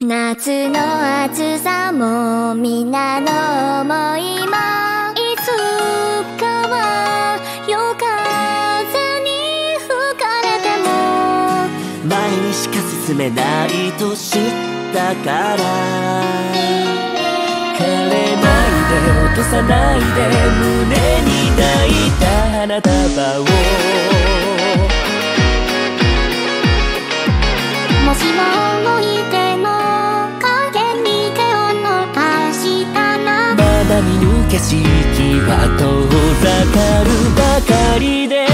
夏の暑さも皆の思いもいつかは夜風に吹かれても前にしか進めないと知ったから枯れないで落とさないで胸に抱いた花束をもしも動いても影に手を伸ばしたらまだ見ぬ景色は遠ざかるばかりで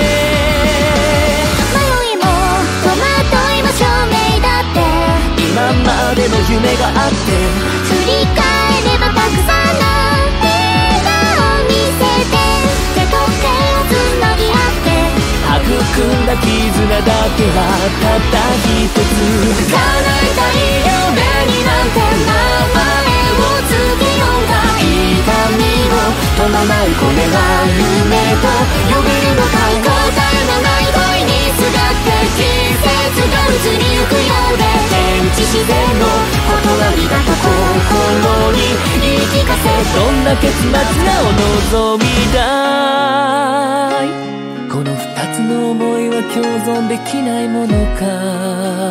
迷いも戸惑いも証明だって今までの夢があって振り返ればたくさんの笑顔を見せて手と手をつなぎ合って育んだ絆だけはたった一つ叶えたい夢になんて名前をつけようか痛みを伴うこれは夢と呼べるのか答えのない恋にすがって季節が移りゆくようで天地自然の断りだと心に言い聞かせどんな結末がお望みだいこの二つの想いは共存できないものか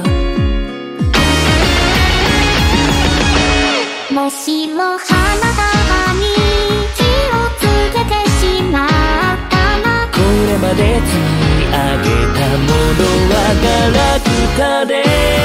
もしも花束に火をつけてしまったらこれまで積み上げたものはガラクタで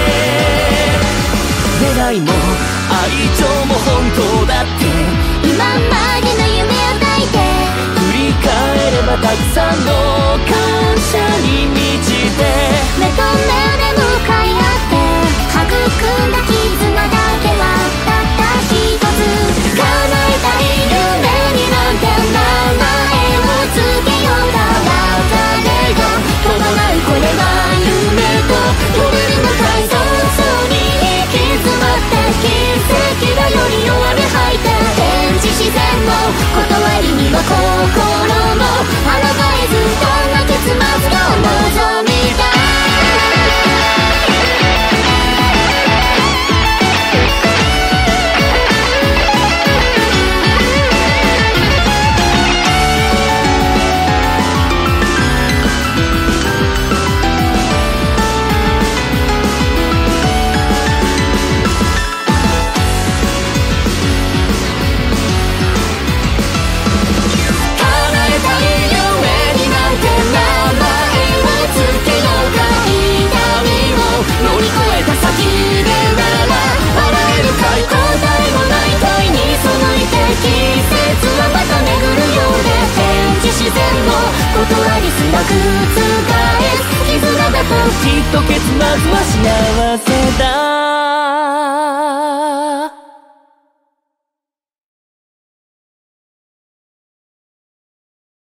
願いも愛情も本当だって今までの夢を抱いて振り返ればたくさんの感謝に満ちて目と目で向かい合って育んだ絆だけはたった一つ叶えたい夢になんて名前をつけようだ別れが伴うこれは夢と呼べるのかい早々に行き詰まって奇跡だより弱音吐いて天地自然の断りには心も抗えずどんな結末がお望みだきっと結末は幸せだ